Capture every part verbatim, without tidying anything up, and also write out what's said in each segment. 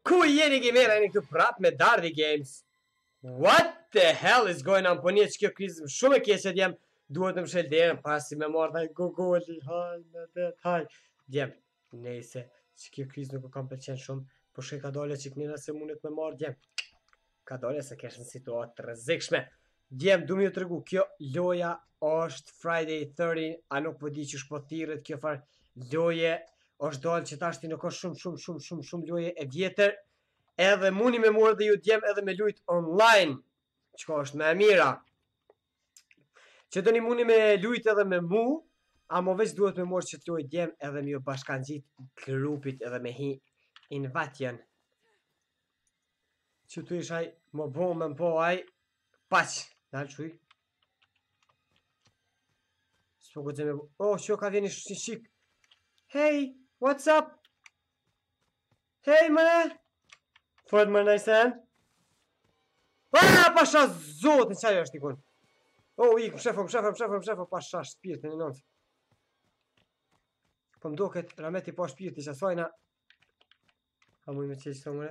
Ku jeni gamera, jeni këtu prap me Dardi Games. What the hell is going on? Po një që kjo krizë shumë e keqe djem. Duhet të më shel derën pasi me marrë dhaj gogoli. Haj, me det, haj. Djem, nejse, që kjo krizë nuk kam pëlqen shumë. Po shkej ka dole që kënina se mundet me marrë djem. Ka dole se kesh në situatë të rrezikshme. Djem, du mi ju të regu, kjo loja është Friday thirteen, a nuk po di që shpo thirët kjo farë loje. është dalë që tashti nuk është shumë, shumë, shumë, shumë, shumë loje e vjetër. Edhe muni me morë dhe ju djem edhe me lujt online. Qka është me e mira. Që të një muni me lujt edhe me mu, a mo veç duhet me morë që të lojt djem edhe me ju bashkan gjitë grupit edhe me hi invatjen. Që të ishaj, mo bo me mpo aj, paq, dalë shuj. S'po këtë me bo, oh, që ka vjeni shi shik. Hey, what's up? Hey, mëne. Fort më nëjsen. Ah, pasha zotin, qaj është ikon. Oh, ikë, më shefo, më shefo, më shefo, më shefo, pasha shpirtin e nëndë. Po më doket, rameti pa shpirti që asajna. Ha muj me qeqë të mëre.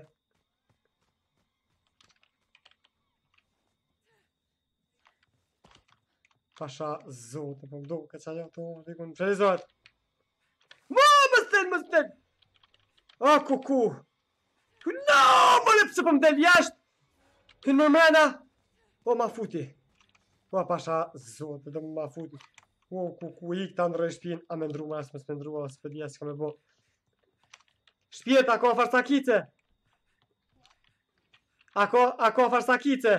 Pasha zotin, po më doket, qaj ato, ikon, më shelizohet. Më, më stel, më stel. Ah, kuku. No, më lepë se për më del jashtë. Hynë më mrena. O, ma futi. O, pasha zote, dhe ma futi. O, ku, ku, ik të ndrë e shpin. A me ndru, mas, mes me ndru, as për dhja që ka me bo. Shpjet, ako farsakice. Ako, ako farsakice.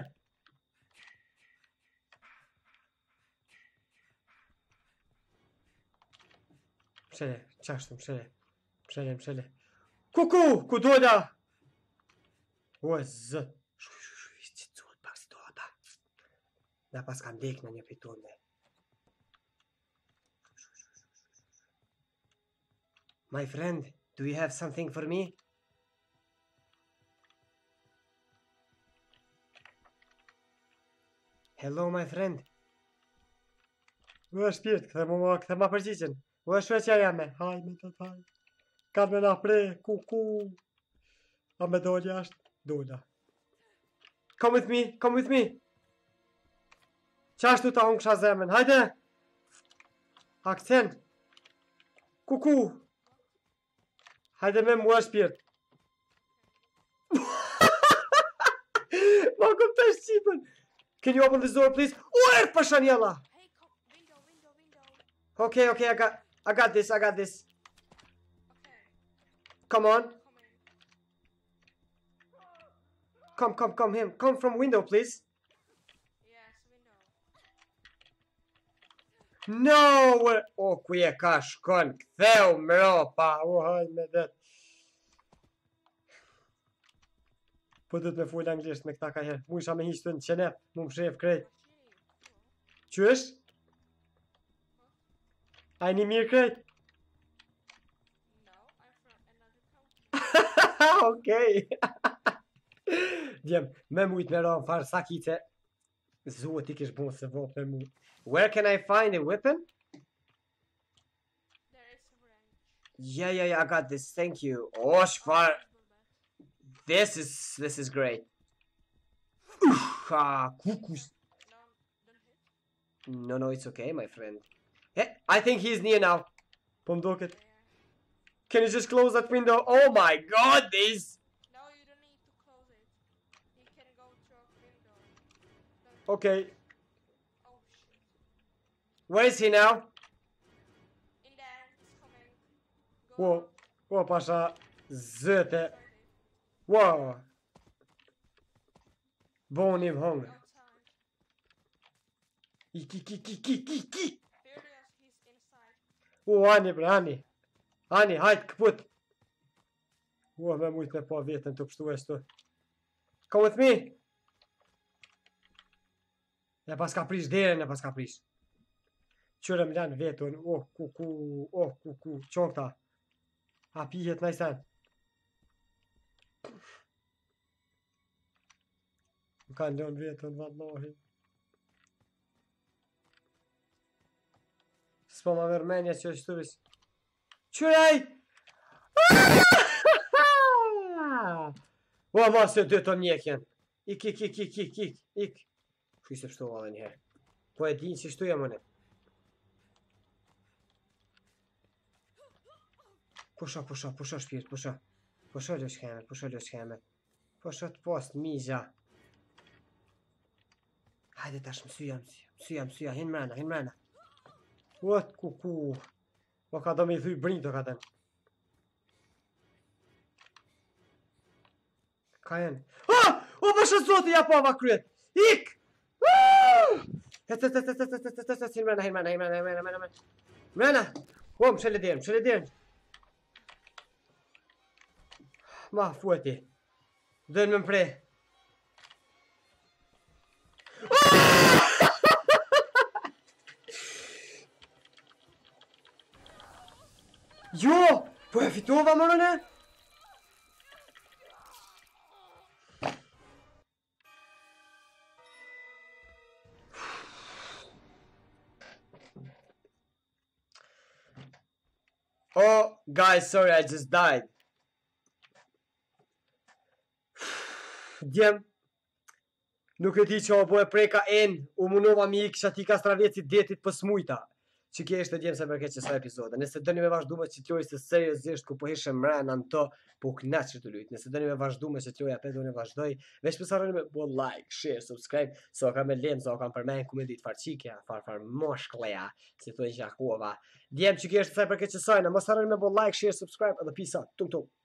Mshele, qashtu, mshele. Mshele, mshele. Kuku, ku dolla. O, zë. Shuj, shuj, shuj, që të zuhet pak si do ata. Dhe pas kam dek në një pitonde. My friend, do you have something for me? Hello, my friend. U e shpirt, këthe mu ma, këthe ma përgjigjen. U e shveqja jame. Haj, me të taj. Ka me na pre, ku, ku. A me dole jashtë. Dola. Come with me, come with me. Qashtu ta unë kësha zemen, hajde. Akcent. Kuku. Hajde me mua shpirt. Ma kom të shqipën. Can you open this door please? Uert për shanjela. Hey, come, window, window, window. Okay, okay, I got, I got this, I got this. Okay, Come on. come in. Come, come, come him. Come from window, please. Yes, window. No! where- O, ku je ka shkon? Ktheu mropa. O, haj me det. Po du të me full anglisht me këta ka herë. Mu isha me hiqë të në qenep. Mu më shef krejt. Qysh? A një mirë krejt? No, I'm from another country. Okej. Djem, me mujt me ram farë sakice. Zuhet i kish bon se vo për mu. Where can I find a weapon? There is a branch. Yeah, yeah, yeah, I got this. Thank you. Oh, shfar. This is, this is great. Ah, kukus. No, don't hit. No, no, it's okay, my friend. Hey, I think he's near now. Po mdoket. Yeah. Can you just close that window? Oh my god, this. No, you don't need to close it. You can go through a window. Don't- Okay, Oh shit. where is he now? In there, it's coming. Go Whoa, out. whoa, pasha. Zëte. Inside it. Wow. Boni më hongër. Outside. Ik, ik, ik, ik, ik, ik, ik. Furious, he's inside. U, ani, bre, ani. Ani, hajt, këput. U, me mujt me pa vetën të pështu e shtu. Come with me. E pas ka prish derën, e pas ka prish. Qyre më lanë vetën. Oh, ku, ku, oh, ku, ku. Qo këta. A pijet najsen. Më kanë lënë vetën, vallahi. S'po ma vërmenja që është të vish. Qyrej! O, ma se dy të mjekjen. Ik, ik, ik, ik, ik, ik, ik. Shuj se pështu vallë njëherë. Po e din që shtu jam unë. Pusha, pusha, pusha shpirt, pusha. Pusha lë shkemet, pusha lë shkemet. Pusha të post, mizja. Hajde tash mësyja, mësyja, mësyja, mësyja, hin mrena, hin mrena. What kuku. O ka do me i thuj brinto ka ten. Ka jenë. Ah! O pasha zoti, ja pava kryet. Ik! Het, het, het, het, het, het, het, het, het, hin mrena, hin mrena, hin mrena, hin mrena, hin mrena. Mrena! O, më shëlle dirën, më shëlle dirën. Ma, fueti. Dënë më mpre. Jo! Po e fitova më nëne? Oh, guys, sorry, I just died. Djem, nuk e di që o po e preka en, u munova mi i kësha ti ka stravjeci detit për smujta. Që kje ishte djem se përket që sa epizode. Nëse dëni me vazhdu me që t'loj se seriosisht ku po hishe mrena në to, po knaq që të lujt. Nëse dëni me vazhdu me që t'loj apet unë e vazhdoj, veç pësaroni me bo like, share, subscribe, so ka me lem, so ka më përmen ku me dit farqikja, far far moshkleja, si të një gjakova. Djem që kje ishte se përket që sajna, mos harroni me bo like, share, subscribe, edhe peace out, tum tum.